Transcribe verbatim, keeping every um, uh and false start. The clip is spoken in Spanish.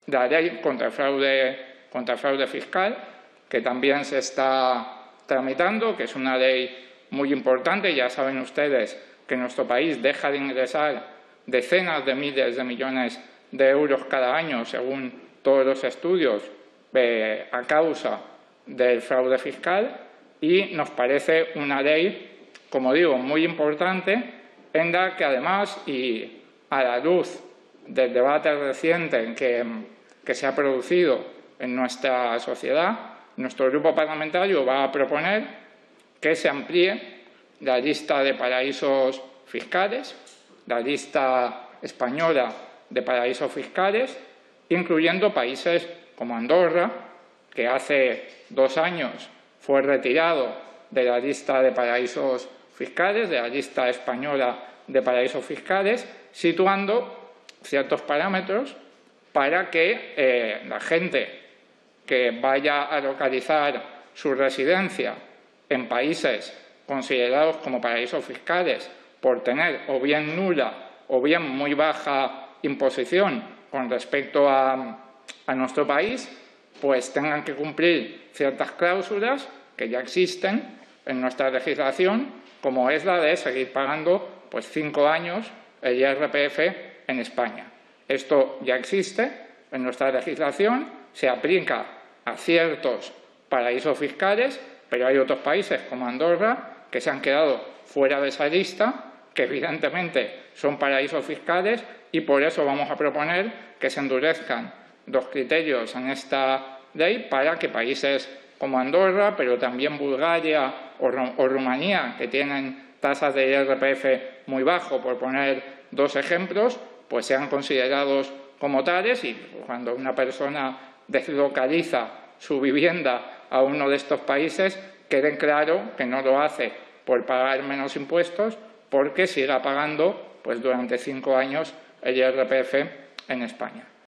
de la ley contra el fraude, contra el fraude fiscal, que también se está tramitando, que es una ley muy importante. Ya saben ustedes que nuestro país deja de ingresar decenas de miles de millones de euros cada año, según todos los estudios, eh, a causa del fraude fiscal, y nos parece una ley, como digo, muy importante, en la que además, y a la luz del debate reciente que, que se ha producido en nuestra sociedad, nuestro grupo parlamentario va a proponer que se amplíe la lista de paraísos fiscales, la lista española de paraísos fiscales, incluyendo países como Andorra, que hace dos años fue retirado de la lista de paraísos fiscales, de la lista española de paraísos fiscales, situando ciertos parámetros para que eh, la gente que vaya a localizar su residencia en países considerados como paraísos fiscales por tener o bien nula o bien muy baja imposición con respecto a, a nuestro país, pues tengan que cumplir ciertas cláusulas que ya existen en nuestra legislación, como es la de seguir pagando pues, cinco años el I R P F en España. Esto ya existe en nuestra legislación, se aplica a ciertos paraísos fiscales, pero hay otros países como Andorra que se han quedado fuera de esa lista, que evidentemente son paraísos fiscales, y por eso vamos a proponer que se endurezcan los criterios en esta ley para que países como Andorra, pero también Bulgaria o, o Rumanía, que tienen tasas de I R P F muy bajo, por poner dos ejemplos, pues sean considerados como tales, y cuando una persona deslocaliza su vivienda a uno de estos países, quede claro que no lo hace por pagar menos impuestos, porque siga pagando pues, durante cinco años el I R P F en España.